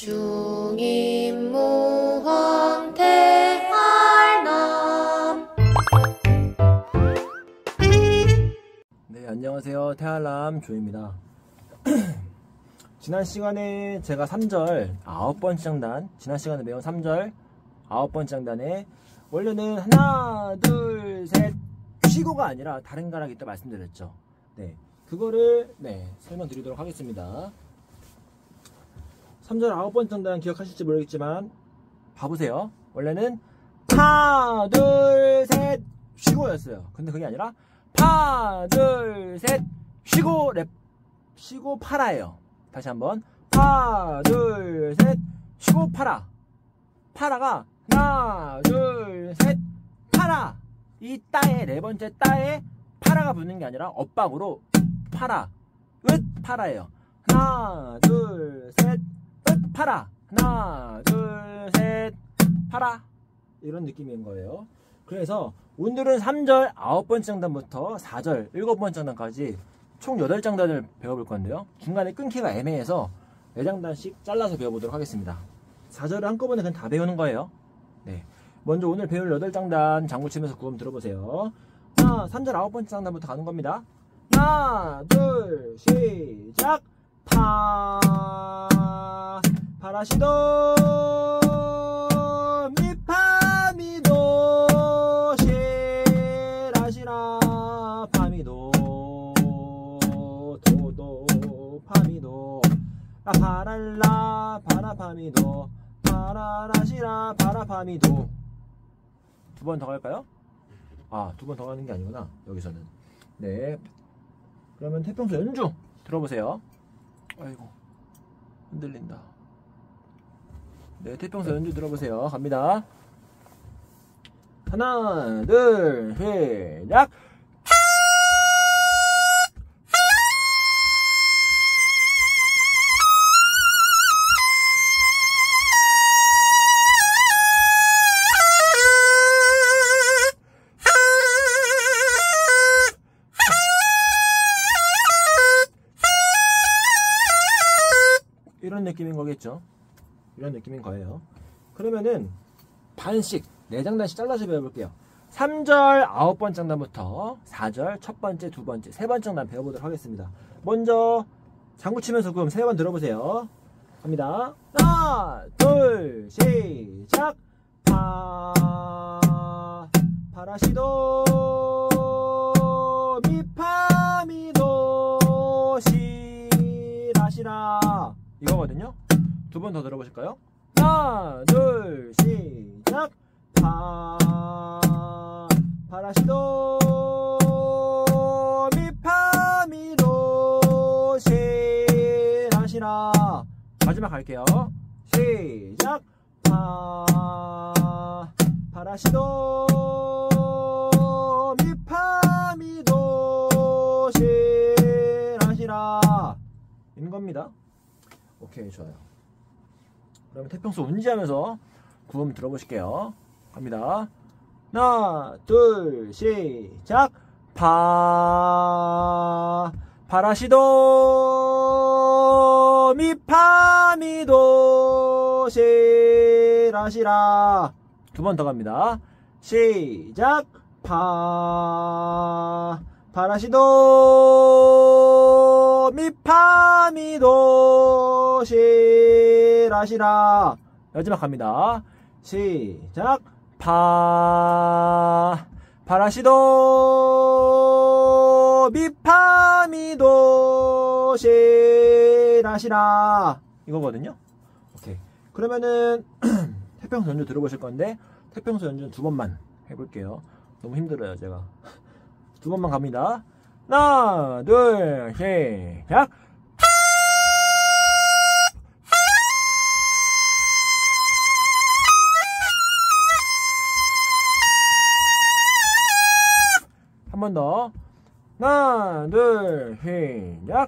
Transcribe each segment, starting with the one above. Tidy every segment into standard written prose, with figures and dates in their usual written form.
중임무왕 태알람. 네, 안녕하세요. 태알람 조입니다. 지난 시간에 제가 3절 9번째 장단, 지난 시간에 배운 3절 9번째 장단에 원래는 하나 둘 셋 쉬고가 아니라 다른 가락이 있다 말씀드렸죠. 네, 그거를 설명드리도록 하겠습니다. 3절 9번째 장단 기억하실지 모르겠지만 봐보세요. 원래는 하나 둘 셋 쉬고였어요. 근데 그게 아니라 파 둘 셋 쉬고 랩 쉬고 파라예요. 다시 한번 파 둘 셋 쉬고 파라. 파라가 하나 둘 셋 파라. 이 따에 네 번째 따에 파라가 붙는 게 아니라 엇박으로 파라 으 파라예요. 하나 둘 셋 으 파라. 하나 둘 셋 파라. 이런 느낌인 거예요. 그래서 오늘은 3절 9번째 장단부터 4절 7번째 장단까지 총 8장단을 배워볼 건데요. 중간에 끊기가 애매해서 4장단씩 잘라서 배워보도록 하겠습니다. 4절을 한꺼번에 그냥 다 배우는 거예요. 네, 먼저 오늘 배울 8장단 장구 치면서 구음 들어보세요. 하나, 3절 9번째 장단부터 가는 겁니다. 하나 둘 시작. 파 파라시도 미파미도 시라시라 파미도 도도 파미도 라파랄라 파라파미도 파라라시라 파라파미도. 두 번 더 갈까요? 아, 두 번 더 가는 게 아니구나 여기서는. 네, 그러면 태평소 연주 들어보세요. 아이고 흔들린다. 네, 태평소 연주 들어보세요. 갑니다. 하나 둘 시작. 이런 느낌인 거겠죠. 이런 느낌인 거예요. 그러면은 반씩 4장단씩 잘라서 배워볼게요. 3절 9번째 장단부터 4절 첫 번째, 두 번째, 세 번째 장단 배워보도록 하겠습니다. 먼저 장구 치면서 그럼 3번 들어보세요. 갑니다. 하나 둘 시작. 파 파라시도 미파미도 시라시라 이거거든요. 두 번 더 들어보실까요? 하나 둘 시작. 파 파라시도 미파미도 시라시라. 마지막 갈게요. 시작. 파 파라시도 미파미도 시라시라 있는 겁니다. 오케이, 좋아요. 그러면 태평소 운지하면서 구음 들어보실게요. 갑니다. 하나 둘 시작. 파 파라시도 미파미도 시라시라. 두 번 더 갑니다. 시작. 파 파라시도 미파미도 시라시라. 마지막 갑니다. 시작. 파 파라시도 미파미도 시라시라 이거거든요. 오케이, 그러면은 태평소 연주 들어보실 건데 태평소 연주는 두 번만 해볼게요. 너무 힘들어요 제가. 두 번만 갑니다. 하나 둘 시작. 한 번 더. 하나 둘 시작.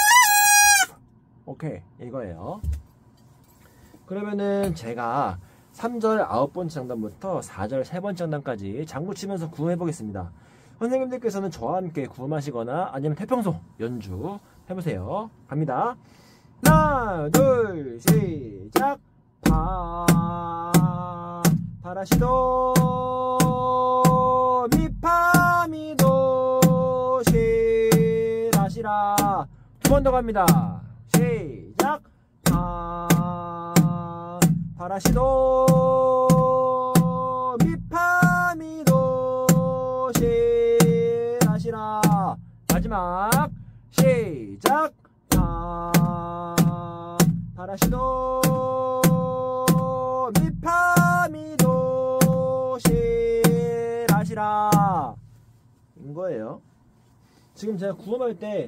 오케이, 이거예요. 그러면은 제가 3절 9번째 장단부터 4절 3번째 장단까지 장구 치면서 구음해 보겠습니다. 선생님들께서는 저와 함께 구음하시거나 아니면 태평소 연주 해보세요. 갑니다. 하나 둘 시작. 파라시도 미파미도 시라시라. 두 번 더 갑니다. 시작. 파라시도 미파미도 시라시라. 마지막 시작. 파라시도 미파미도 시라시라 인 거예요. 지금 제가 구음할 때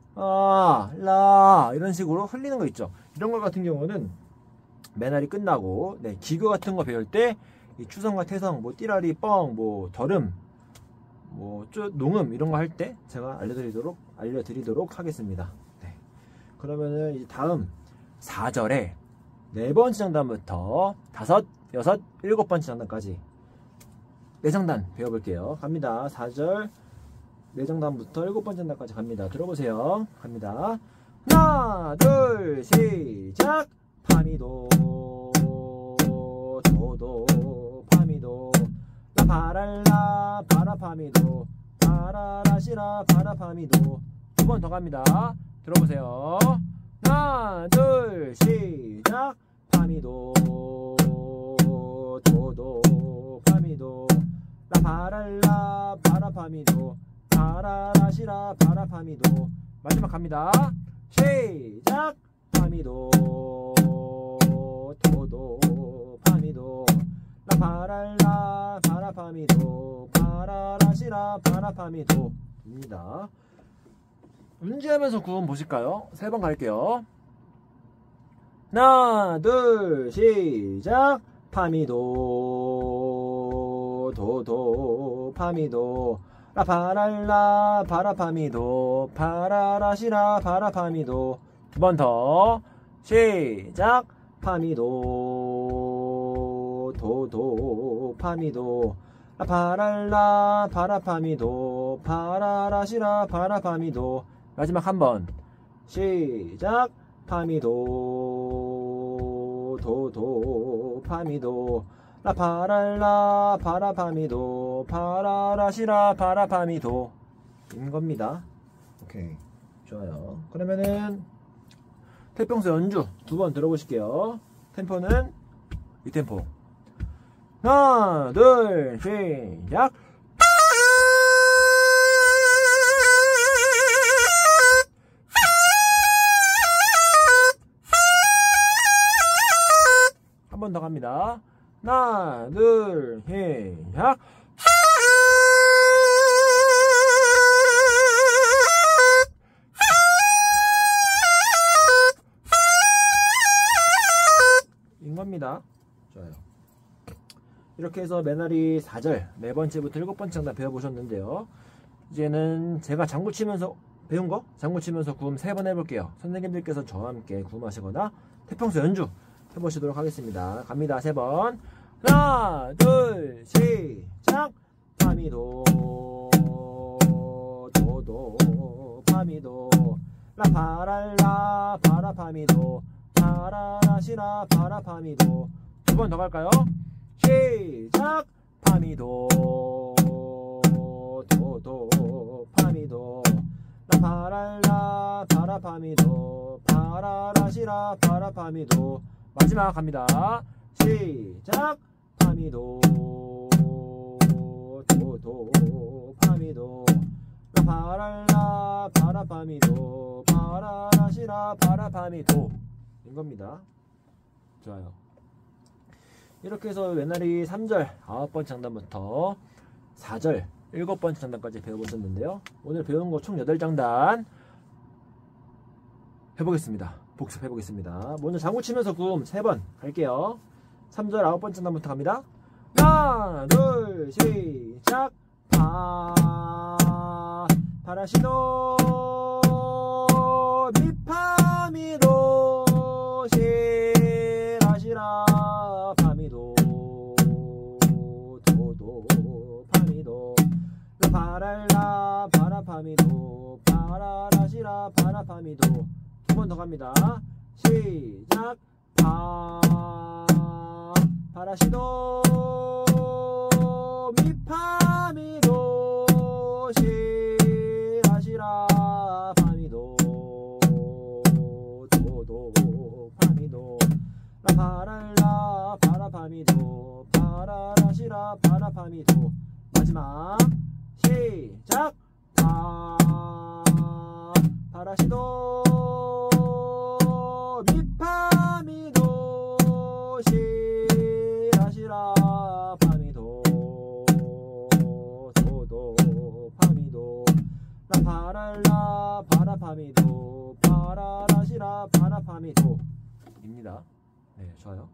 라 이런 식으로 흘리는 거 있죠. 이런 거 같은 경우는 매날이 끝나고 기교 같은 거 배울 때 이 추성과 태성, 뭐 띠라리, 뻥, 뭐 덜음, 뭐 농음 이런 거 할 때 제가 알려드리도록 하겠습니다. 그러면은 이제 다음 4절에 4번째 장단부터 5, 6, 7번째 장단까지 4장단 배워볼게요. 갑니다. 4절 4장단부터 7번째 장단까지 갑니다. 들어보세요. 갑니다. 하나 둘 시작. 파미도 도도 파미도 라파랄라 파라파미도 파라라시라 파라파미도. 두 번 더 갑니다. 들어보세요. 하나 둘 시작. 파미도 도도 파미도 라파랄라 파라파미도 파라라시라 파라파미도. 마지막 갑니다. 시작. 파미도 도도 파미도 라파랄라 파라파미도 파라라시라 파라파미도 입니다. 운지하면서 구음 보실까요? 3번 갈게요. 하나 둘 시작. 파미도 도도 파미도 라파랄라 파라파미도 파라라시라 파라파미도. 두 번 더 시작. 파미도 도도 파미도 라파랄라 파라파미도 파라라시라 파라파미도. 마지막 한 번 시작. 파미도 도도 파미도 라파랄라 파라파미도 파라라시라 파라파미도 인 겁니다. 오케이, 좋아요. 그러면은 태평소 연주 2번 들어보실게요. 템포는 이 템포. 하나 둘 시작. 한 번 더 갑니다. 하나 둘 시작. 인 겁니다. 좋아요. 이렇게 해서 매너리 4절 4번째부터 7번째 장단 배워보셨는데요. 이제는 제가 장구 치면서 배운 거 장구 치면서 구음 3번 해볼게요. 선생님들께서 저와 함께 구음하시거나 태평소 연주 해보시도록 하겠습니다. 갑니다. 3번. 하나 둘 시작. 파미도 도도 파미도 라파랄라 파라파미도 파라라시라 파라파미도. 2번 더 갈까요? 시작. 파미도 도도 파미도 라파랄라 파라파미도 파라라시라 파라파미도. 마지막 갑니다. 시작. 파미도 도도 파미도 라파랄라 파라파미도 파라라시라 파라파미도 인 겁니다. 좋아요. 이렇게 해서 맨날이 3절 9번째 장단부터 4절 7번째 장단까지 배워보셨는데요. 오늘 배운 거 총 8장단 해보겠습니다. 복습해보겠습니다. 먼저 장구 치면서 구음 3번 갈게요. 3절 9번째 장단부터 갑니다. 하나 둘 시작. 파라시도 미파미도 시라시라 파미도 파랄라 파라파미도 파라라시라 파라파미도. 두 번 더 갑니다. 시작. 파라시도 미파미도 시라시라 파미도 도도 파미도. 파랄라 파라파미도 파라라시라 파라파미도. 마지막 시작. 파라시도 미파미도 시라시라 파미도 도도 파미도. 파랄라 파라파미도 파라라시라 파라파미도 입니다. 네, 좋아요.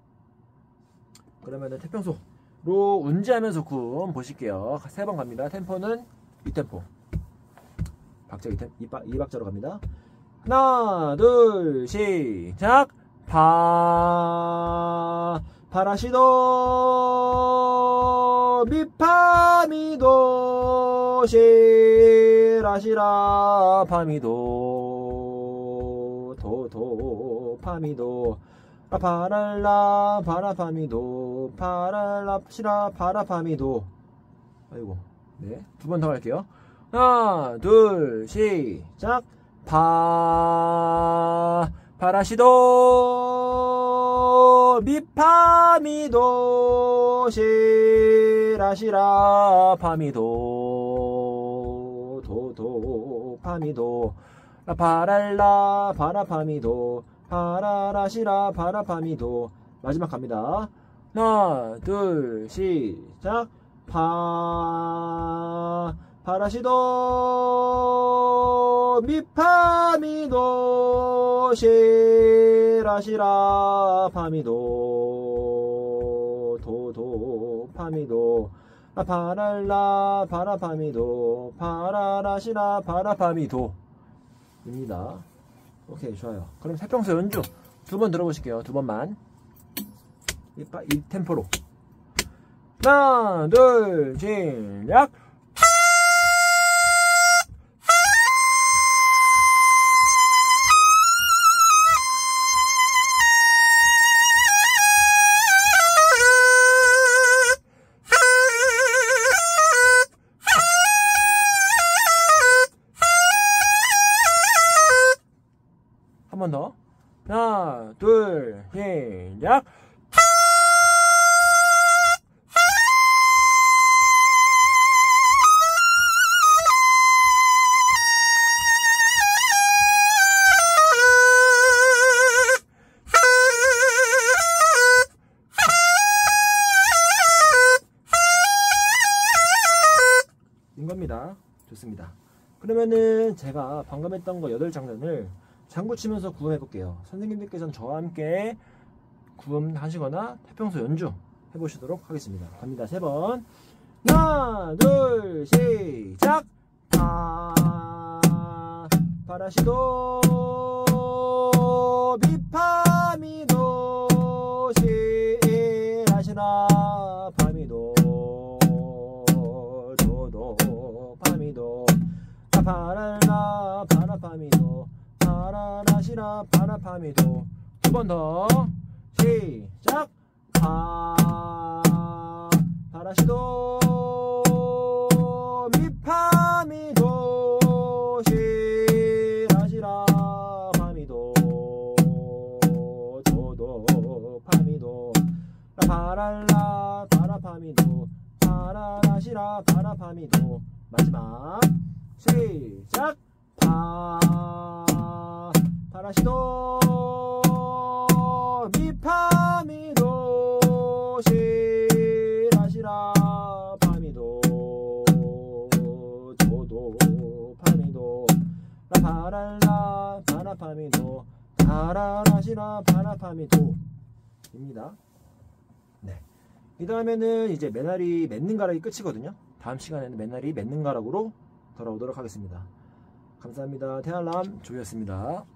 그러면은 태평소로 운지하면서 굼 보실게요. 3번 갑니다. 템포는 2템포. 박자 2박자로 갑니다. 하나, 둘, 시작. 파라시도 미파미도 시라시라 파미도 도도 파미도. 파랄라 파라파미도 파랄라시라 파라파미도. 아이고. 네, 두 번 더 갈게요. 하나, 둘, 시작. 파라시도 미파미도 시라시라 파미도 도도 파미도. 파랄라 파라파미도 파라라시라 파라파미도. 마지막 갑니다. 하나, 둘, 시작. 파라시도 미파미도 시라시라 파미도 도도 파미도. 파랄라 파라파미도 파라라시라 파라파미도 입니다. 오케이, 좋아요. 그럼 태평소 연주 두 번 들어보실게요. 두 번만 이 템포로. 하나, 둘, 시작. 한 번 더. 하나, 둘, 시작. 겁니다. 좋습니다. 그러면은 제가 방금 했던 거 8장단을 장구 치면서 구음해 볼게요. 선생님들께서는 저와 함께 구음 하시거나 태평소 연주 해보시도록 하겠습니다. 갑니다. 3번. 하나, 둘, 시작. 파라시도 미파미도 시라시라 파미도 도도 파미도. 파랄라 파라파미도 파라라시라 파라파미도. 두 번 더. 시작. 파라시도 미파미도 시라시라 파미도 도도 파미도. 파랄라 파라파미도 파라라시라 파라파미도. 마지막 시작. 파라시도 미파미도 시라시라 파미도 도도 파미도. 파랄라 파라파미도 파라라시라 파라파미도 입니다. 네. 이 다음에는 이제 메나리 맺는 가락이 끝이거든요. 다음 시간에는 메나리 맺는 가락으로 돌아오도록 하겠습니다. 감사합니다. 태알람 조이였습니다.